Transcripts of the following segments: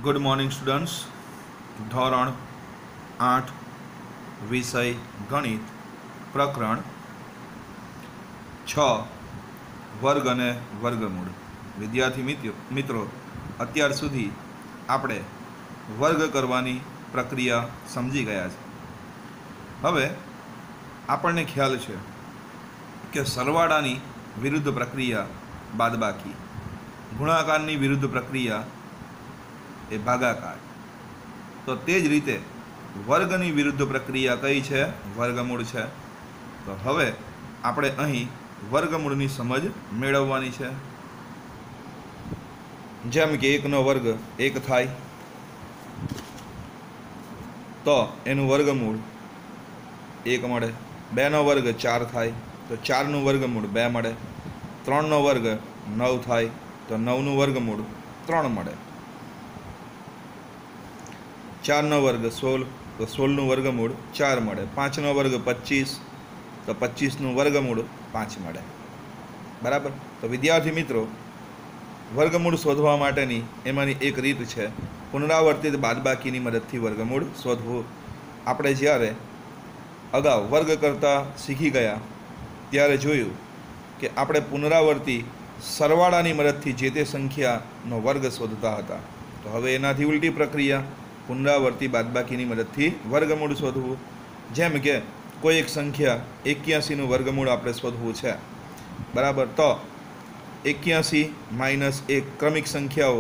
Good morning students. ધોરણ 8 વિષય ગણિત, પ્રકરણ 6 વર્ગ અને વર્ગમૂળ. વિદ્યાર્થી મિત્રો, અત્યાર સુધી આપણે વર્ગ કરવાની પ્રક્રિયા સમજી ગયા છે. હવે આપણને ખ્યાલ છે કે સરવાળાની વિરુદ્ધ પ્રક્રિયા બાદબાકી, ગુણાકારની વિરુદ્ધ પ્રક્રિયા એ ભાગાકાર. તો તે જ રીતે વર્ગની વિરુદ્ધ પ્રક્રિયા કઈ છે? વર્ગમૂળ છે. તો હવે આપણે અહીં વર્ગમૂળની સમજ મેળવવાની છે. જેમ કે 1નો વર્ગ 1 થાય તો એનું વર્ગમૂળ 1 મળે. 2નો વર્ગ 4 થાય તો 4નું વર્ગમૂળ 2 મળે. 3નો વર્ગ 9 થાય તો 9નું વર્ગમૂળ 3 મળે. 4નો વર્ગ 16 તો 16નું વર્ગમૂળ 4 મળે. 5નો વર્ગ 25 તો 25નું વર્ગમૂળ 5 મળે. બરાબર. તો વિદ્યાર્થી મિત્રો, વર્ગમૂળ શોધવા માટેની એમાંની એક રીત છે પુનરાવર્તિત બાદબાકીની મદદથી વર્ગમૂળ શોધવું. આપણે જ્યારે અગાઉ વર્ગ કરતાં શીખી ગયા ત્યારે જોયું કે આપણે પુનરાવર્તી સરવાળાની મદદથી જે તે સંખ્યાનો વર્ગ શોધતા હતા. તો હવે એનાથી ઉલટી પ્રક્રિયા પુનરાવર્તી બાદબાકીની મદદથી વર્ગમૂળ શોધવું. જેમ કે કોઈ એક સંખ્યા 81નું વર્ગમૂળ આપણે શોધવું છે. બરાબર. તો 81 માઇનસ 1 ક્રમિક સંખ્યાઓ,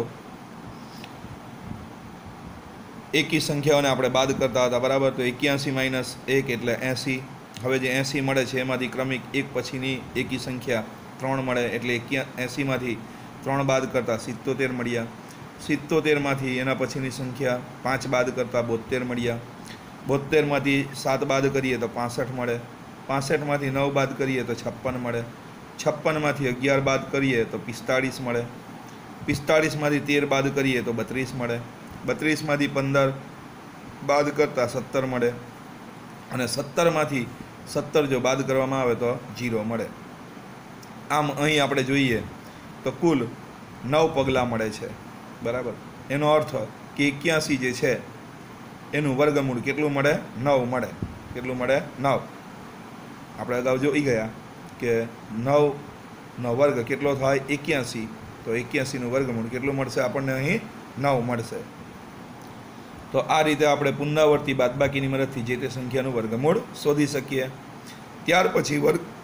એકી સંખ્યાઓને આપણે બાદ કરતા હતા. બરાબર. તો 81 માઇનસ 1 એટલે 80. હવે જે 80 મળે છે એમાંથી ક્રમિક એક પછીની એકી સંખ્યા 3 મળે, એટલે 80માંથી 3 બાદ કરતાં 77 મળ્યા. 77માંથી એના પછીની સંખ્યા 5 બાદ કરતાં 72 મળ્યા. 72માંથી 7 બાદ કરીએ તો 65 મળે. 65માંથી 9 બાદ કરીએ તો 56 મળે. 56માંથી 11 બાદ કરીએ તો 45 મળે. 45માંથી 13 બાદ કરીએ તો 32 મળે. 32માંથી 15 બાદ કરતાં 17 મળે. અને 17માંથી 17 જો બાદ કરવામાં આવે તો 0 મળે. આમ અહીં આપણે જોઈએ તો કુલ 9 પગલાં મળે છે. બરાબર. એનો અર્થ કે 81 જે છે એનું વર્ગમૂળ કેટલું મળે? 9 મળે. કેટલું મળે? 9. આપણે અગાઉ જોઈ ગયા કે 9નો વર્ગ કેટલો થાય? 81. તો 81નું વર્ગમૂળ કેટલું મળશે આપણને? અહીં 9 મળશે. તો આ રીતે આપણે પુનરાવર્તી બાદબાકીની મદદથી જે તે સંખ્યાનું વર્ગમૂળ શોધી શકીએ. ત્યાર પછી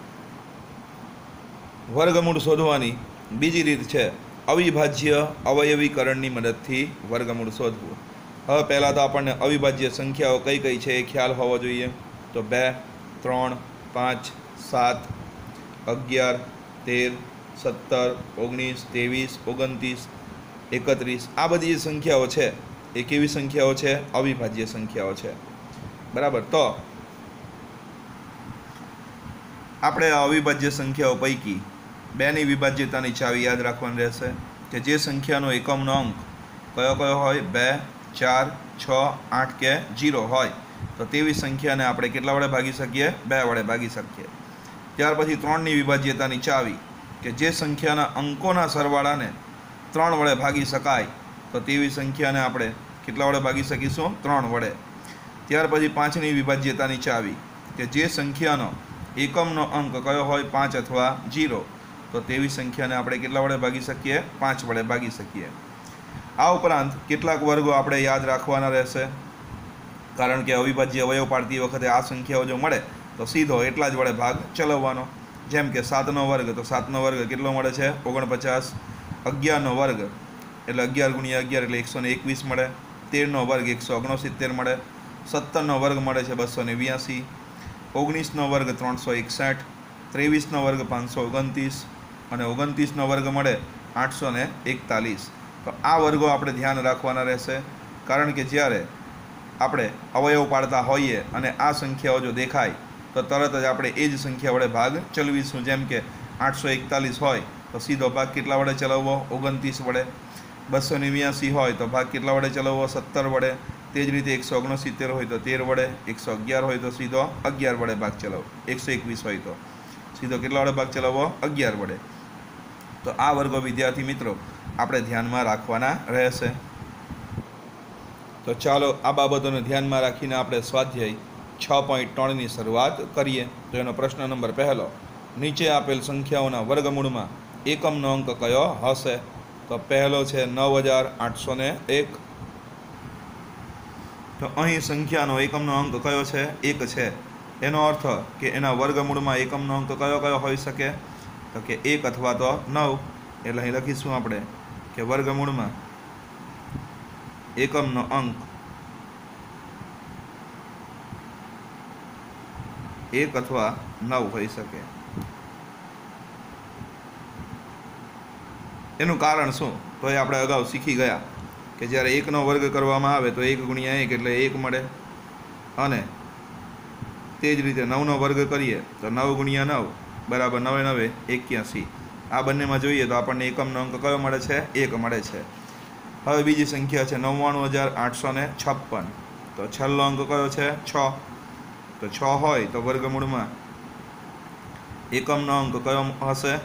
વર્ગમૂળ શોધવાની બીજી રીત છે અવિભાજ્ય અવયવીકરણની મદદથી વર્ગમૂળ શોધવું. હવે પહેલાં તો આપણને અવિભાજ્ય સંખ્યાઓ કઈ કઈ છે એ ખ્યાલ હોવો જોઈએ. તો 2, 3, 5, 7, 11, 13, 17, 19, 23, 29, 31, આ બધી જે સંખ્યાઓ છે એ કેવી સંખ્યાઓ છે? અવિભાજ્ય સંખ્યાઓ છે. બરાબર. તો આપણે આ અવિભાજ્ય સંખ્યાઓ પૈકી 2ની વિભાજ્યતાની ચાવી યાદ રાખવાની રહેશે કે જે સંખ્યાનો એકમનો અંક કયો કયો હોય? 2, 4, 6, 8 કે 0 હોય તો તેવી સંખ્યાને આપણે કેટલા વડે ભાગી શકીએ? 2 વડે ભાગી શકીએ. ત્યાર પછી 3ની વિભાજ્યતાની ચાવી કે જે સંખ્યાના અંકોના સરવાળાને 3 વડે ભાગી શકાય તો તેવી સંખ્યાને આપણે કેટલા વડે ભાગી શકીશું? 3 વડે. ત્યાર પછી 5ની વિભાજ્યતાની ચાવી કે જે સંખ્યાનો એકમનો અંક કયો હોય? 5 અથવા 0 તો તેવી સંખ્યાને આપણે કેટલા વડે ભાગી શકીએ? 5 વડે ભાગી શકીએ. આ ઉપરાંત કેટલાક વર્ગો આપણે યાદ રાખવાના રહેશે, કારણ કે અવિભાજ્ય અવયવ પાડતી વખતે આ સંખ્યાઓ જો મળે તો સીધો એટલા જ વડે ભાગ ચલાવવાનો. જેમ કે 7નો વર્ગ, તો 7નો વર્ગ કેટલો મળે છે? 49. 11નો વર્ગ એટલે 11 × 11 એટલે 121 મળે. 13નો વર્ગ 169 મળે. 17નો વર્ગ મળે છે 282. 19નો વર્ગ 361. 23નો વર્ગ 529 અને 29નો વર્ગ મળે 841. તો આ વર્ગો આપણે ધ્યાન રાખવાના રહેશે, કારણ કે જ્યારે આપણે અવયવ પાડતા હોઈએ અને આ સંખ્યાઓ જો દેખાય તો તરત જ આપણે એ જ સંખ્યા વડે ભાગ ચલાવીશું. જેમ કે 841 હોય તો સીધો ભાગ કેટલા વડે ચલાવવો? 29 વડે. 282 હોય તો ભાગ કેટલા વડે ચલાવવો? 17 વડે. તે જ રીતે 169 હોય તો 13 વડે. 111 હોય તો સીધો 11 વડે ભાગ ચલાવો. 121 હોય તો સીધો કેટલા વડે ભાગ ચલાવવો? 11 વડે. તો આ વર્ગો વિદ્યાર્થી મિત્રો આપણે ધ્યાનમાં રાખવાના રહેશે. तो चालो आ बाबतोने ध्यान में राखीने आपणे स्वाध्याय 6.3 ની શરૂઆત કરીએ। तो एनो प्रश्न नंबर पहलो, नीचे आपेल संख्याओना वर्गमूळमां एकमनो अंक कयो हशे? तो पहलो छे 9801। तो अहीं संख्यानो एकमनो अंक कयो छे? 1 छे। एनो अर्थ के एना वर्गमूळमां एकमनो अंक कयो कयो होई शके? तो के 1 अथवा तो 9। एटले અહીં લખીશું આપણે કે વર્ગમૂળમાં એકમનો અંક 1 अथवा 9 હોઈ શકે। એનું કારણ શું? તો એ આપણે અગાઉ શીખી ગયા કે જ્યારે 1નો વર્ગ કરવામાં આવે તો 1 ગુણ્યા 1 એટલે 1 મળે, અને તે જ રીતે 9નો વર્ગ કરીએ તો 9 ગુણ્યા 9 બરાબર 9 9 81। આ બંનેમાં જોઈએ તો આપણને એકમનો અંક કયો મળે છે? 1 મળે છે। હવે બીજી સંખ્યા છે 99856। તો છેલ્લો અંક કયો છે? 6। तो 6 હોય તો વર્ગમૂળમાં એકમનો અંક કયો હશે?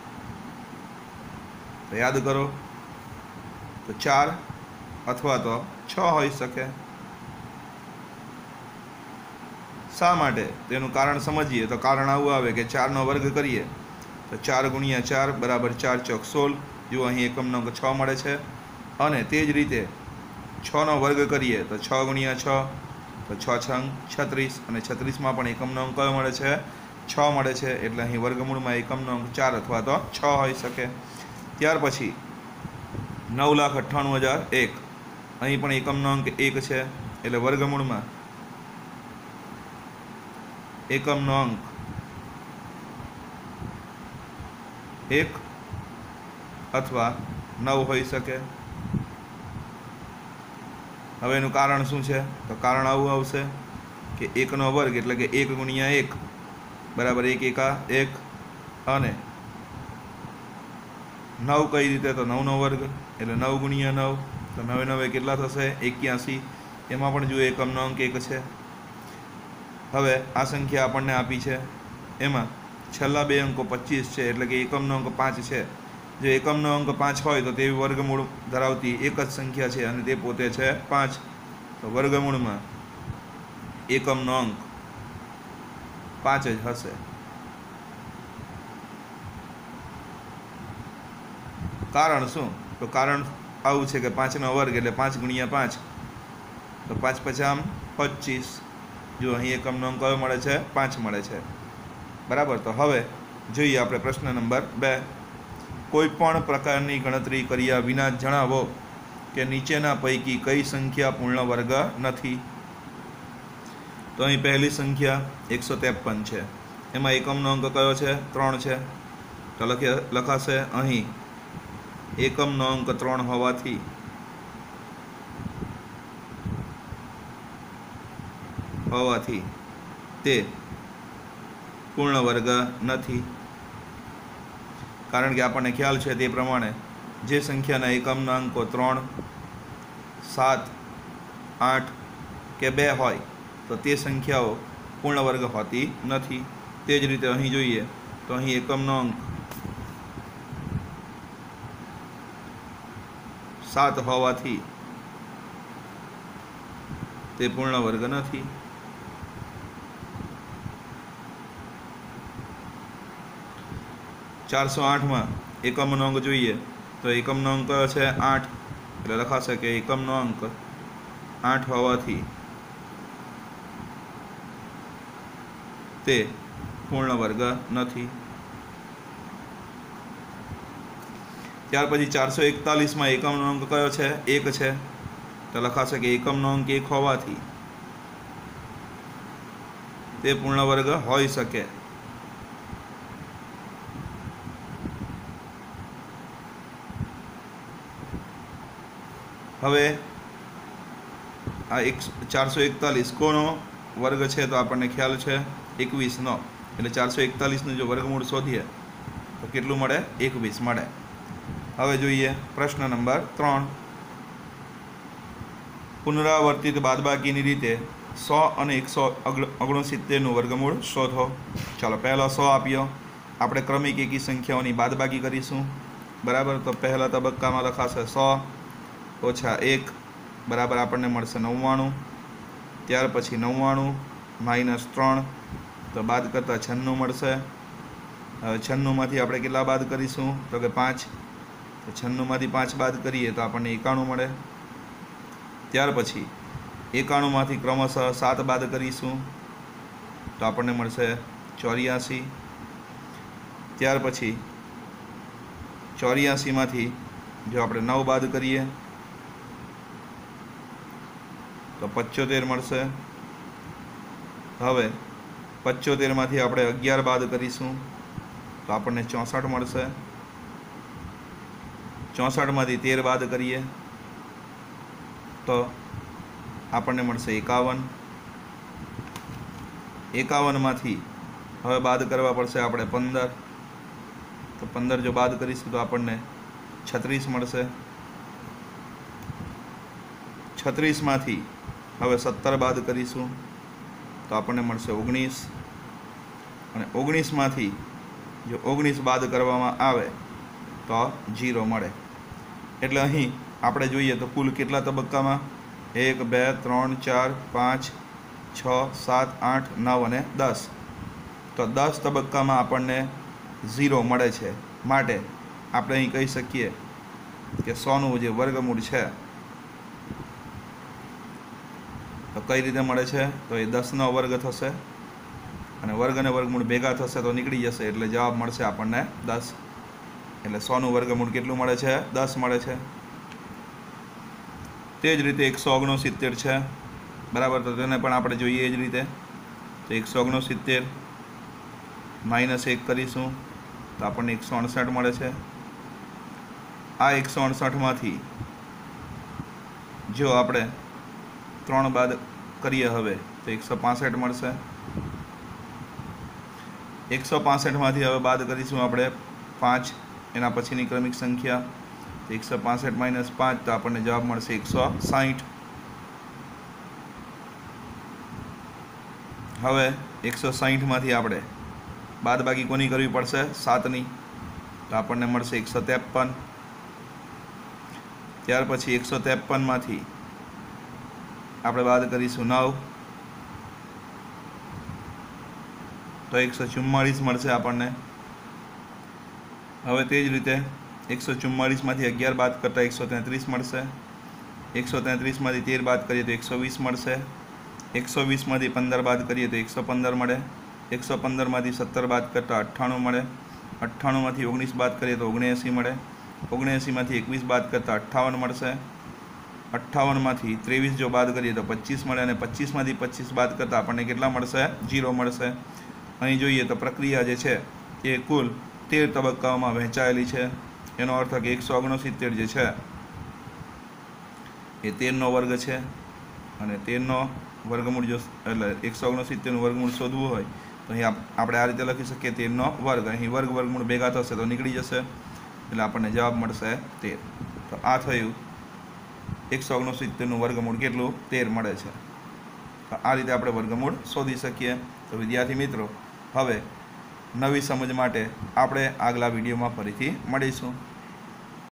તો યાદ કરો, તો 4 અથવા તો 6 હોઈ શકે। શા માટે? તેનું કારણ સમજીએ તો કારણ આવું આવે કે 4નો વર્ગ કરીએ તો 4 ગુણ્યા 4 બરાબર 4 ચોક 16। જો અહીં એકમનો અંક 6 મળે છે, અને તે જ રીતે 6નો વર્ગ કરીએ તો 6 ગુણ્યા 6 तो 6 छंग 36, અને 36 માં પણ એકમનો અંક કયો મળે છે? 6 મળે છે। એટલે અહીં વર્ગમૂળમાં એકમનો અંક 4 અથવા તો 6 હોઈ શકે। ત્યાર પછી 9,98,001। અહીં પણ એકમનો અંક 1 છે, એટલે વર્ગમૂળમાં એકમનો અંક 1 અથવા 9 હોઈ શકે। હવે એનું કારણ શું છે? તો કારણ આવું આવશે કે 1નો વર્ગ એટલે કે 1 ગુણ્યા 1 બરાબર 1 એકા 1, અને 9 કઈ રીતે? તો 9નો વર્ગ એટલે 9 ગુણ્યા 9, તો 9 9 કેટલા થશે? 81। એમાં પણ જો એકમનો અંક 1 છે। હવે આ સંખ્યા આપણને આપી છે, એમાં છેલ્લા બે અંકો 25 છે, એટલે કે એકમનો અંક 5 છે। જો એકમનો અંક 5 હોય તો તેવી વર્ગમૂળ ધરાવતી એક જ સંખ્યા છે, અને તે પોતે છે 5। તો વર્ગમૂળમાં એકમનો અંક 5 જ હશે। કારણ શું? તો કારણ આવું છે કે 5નો વર્ગ એટલે 5 ગુણ્યા 5, તો 5 × 5 = 25। જો અહીં એકમનો અંક કયો મળે છે? 5 મળે છે, બરાબર। તો હવે જોઈએ આપણે પ્રશ્ન નંબર 2। કોઈ પણ પ્રકારની ગણતરી કર્યા વિના જણાવો કે નીચેના પૈકી કઈ સંખ્યા પૂર્ણ વર્ગ નથી। તો અહીં પહેલી સંખ્યા 153 છે, એમાં એકમનો અંક કયો છે? 3 છે। તો લખાશે અહીં એકમનો અંક 3 હોવાથી તે પૂર્ણ વર્ગ નથી। કારણ કે આપણને ખ્યાલ છે તે પ્રમાણે જે સંખ્યાના એકમના અંકો 3, 7, 8 કે 2 હોય તો તે સંખ્યાઓ પૂર્ણ વર્ગ હોતી નથી। તે જ રીતે અહીં જોઈએ તો અહીં એકમનો અંક 7 હોવાથી તે પૂર્ણ વર્ગ નથી। માં એકમનો અંક જોઈએ તો એકમનો અંક કયો છે? 8। એટલે લખાશે કે એકમનો અંક 8 હોવાથી તે પૂર્ણ વર્ગ નથી। ત્યાર પછી 441માં એકમનો અંક કયો છે? 1 છે। તો લખાશે કે એકમનો અંક 1 હોવાથી તે પૂર્ણ વર્ગ હોઈ શકે। હવે આ 441 કોનો વર્ગ છે? તો આપણને ખ્યાલ છે 21નો। એટલે 441નું જો વર્ગમૂળ શોધીએ તો કેટલું મળે? 21 મળે। હવે જોઈએ પ્રશ્ન નંબર 3। પુનરાવર્તિત બાદબાકીની રીતે 100 અને 169નું વર્ગમૂળ શોધો। ચાલો પહેલો 100 આપ્યો, આપણે ક્રમિક એકી સંખ્યાઓની બાદબાકી કરીશું, બરાબર। તો પહેલા તબક્કામાં લખાશે 100 - 1 બરાબર આપણને મળશે 99. ત્યાર પછી 99 માઇનસ 3 તો બાદ કરતાં 96 મળશે. હવે 96માંથી આપણે કેટલા બાદ કરીશું તો કે 5. તો 96માંથી 5 બાદ કરીએ તો આપણને 91 મળે. ત્યાર પછી 91માંથી ક્રમશઃ 7 બાદ કરીશું તો આપણને મળશે 84. ત્યાર પછી 84માંથી જો આપણે 9 બાદ કરીએ તો 75 મળશે. હવે 75માંથી આપણે 11 બાદ કરીશું તો આપણને 64 મળશે. 64માંથી 13 બાદ કરીએ તો આપણને મળશે 51. 51માંથી હવે બાદ કરવા પડશે આપણે 15. તો 15 જો બાદ કરીશું તો આપણને 36 મળશે. 36માંથી હવે 17 બાદ કરીશું તો આપણને મળશે 19. અને 19માંથી જો 19 બાદ કરવામાં આવે તો 0 મળે. એટલે અહીં આપણે જોઈએ તો કુલ કેટલા તબક્કામાં 1 2 3 4 5 6 7 8 9 અને 10. તો 10 તબક્કામાં આપણને 0 મળે છે. માટે આપણે અહીં કહી શકીએ કે 100નું જે વર્ગમૂળ છે તો કઈ રીતે મળે છે તો એ 10નો વર્ગ થશે અને વર્ગ અને વર્ગમૂળ ભેગા થશે તો નીકળી જશે એટલે જવાબ મળશે આપણને 10. એટલે 100નું વર્ગમૂળ કેટલું મળે છે 10 મળે છે. તે જ રીતે 169 છે બરાબર. તો તેને પણ આપણે જોઈએ એ જ રીતે. તો 169 માઇનસ 1 કરીશું તો આપણને 168 મળે છે. આ 168માંથી જો આપણે 3 બાદ કરીએ હવે તો 165 મળશે. 165માંથી હવે બાદ કરીશું આપણે 5 એના પછીની ક્રમિક સંખ્યા. તો 165 માઇનસ 5 તો આપણને જવાબ મળશે 160. હવે 160માંથી આપણે બાદબાકી કોની કરવી પડશે 7ની. તો આપણને મળશે 153. ત્યાર પછી 153માંથી આપણે બાદ કરીશું 9 તો 144 મળશે આપણને. હવે તે જ રીતે 144માંથી 11 બાદ કરતાં 133 મળશે. 133માંથી 13 બાદ કરીએ તો 120 મળશે. 120માંથી 15 બાદ કરીએ તો 115 મળે. 115માંથી 17 બાદ કરતાં 98 મળે. 98માંથી 19 બાદ કરીએ તો 79 મળે. 79માંથી 21 બાદ કરતાં 58 મળશે. 58માંથી 23 જો બાદ કરીએ તો 25 મળે અને 25માંથી 25 બાદ કરતાં આપણને કેટલા મળશે 0 મળશે. અહીં જોઈએ તો પ્રક્રિયા જે છે એ કુલ 13 તબક્કાઓમાં વહેંચાયેલી છે. એનો અર્થ કે 169 જે છે એ 13નો વર્ગ છે અને 13નો વર્ગમૂળ જો એટલે 169નું વર્ગમૂળ શોધવું હોય તો અહીં આપણે આ રીતે લખી શકીએ 13નો વર્ગ. અહીં વર્ગ વર્ગમૂળ ભેગા થશે તો નીકળી જશે એટલે આપણને જવાબ મળશે 13. તો આ થયું 169નું વર્ગમૂળ કેટલું 13 મળે છે. તો આ રીતે આપણે વર્ગમૂળ શોધી શકીએ. તો વિદ્યાર્થી મિત્રો હવે નવી સમજ માટે આપણે આગલા વિડીયોમાં ફરીથી મળીશું.